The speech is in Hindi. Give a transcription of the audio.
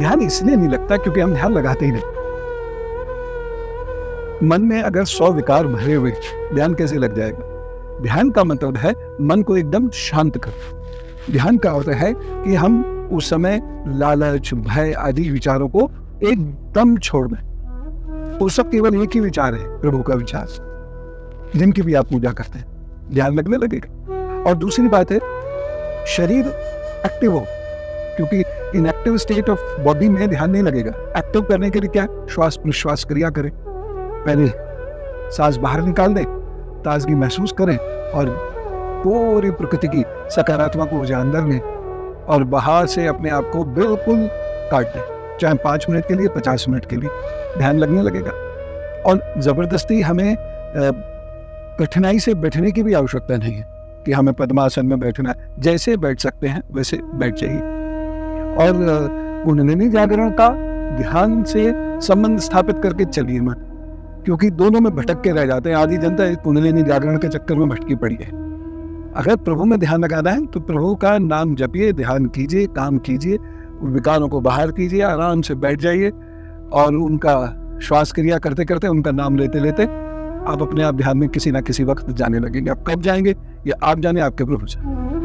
ध्यान इसलिए नहीं लगता क्योंकि हम ध्यान लगाते ही नहीं। मन में अगर 100 विकार भरे हुए, ध्यान कैसे लग जाएगा? ध्यान का मतलब है मन को एकदम शांत करना। ध्यान का होता है कि हम उस समय लालच, भय आदि विचारों को एकदम छोड़ दें। उस सब केवल एक ही विचार है, प्रभु का विचार, जिनकी भी आप पूजा करते हैं, ध्यान लगने लगेगा। और दूसरी बात है, शरीर एक्टिव हो, क्योंकि इनएक्टिव स्टेट ऑफ बॉडी में ध्यान नहीं लगेगा। एक्टिव करने के लिए क्या? श्वास प्रश्वास क्रिया करें। पहले सांस बाहर निकाल दें, ताजगी महसूस करें और पूरी प्रकृति की सकारात्मक ऊर्जा अंदर लें और बाहर से अपने आप को बिल्कुल काट दें, चाहे 5 मिनट के लिए, 50 मिनट के लिए, ध्यान लगने लगेगा। और जबरदस्ती हमें कठिनाई से बैठने की भी आवश्यकता नहीं है कि हमें पद्मासन में बैठना है। जैसे बैठ सकते हैं वैसे बैठ जाइए। और कुंडलिनी जागरण का ध्यान से संबंध स्थापित करके चलिए मत, क्योंकि दोनों में भटक के रह जाते हैं। आधी जनता कुंडलिनी जागरण के चक्कर में भटकी पड़ी है। अगर प्रभु में ध्यान लगाना है तो प्रभु का नाम जपिए, ध्यान कीजिए, काम कीजिए, विकारों को बाहर कीजिए, आराम से बैठ जाइए और उनका श्वास क्रिया करते करते, उनका नाम लेते लेते आप अपने आप ध्यान में किसी ना किसी वक्त जाने लगेंगे। आप कब जाएंगे ये आप जाने, आपके प्रभु जाने।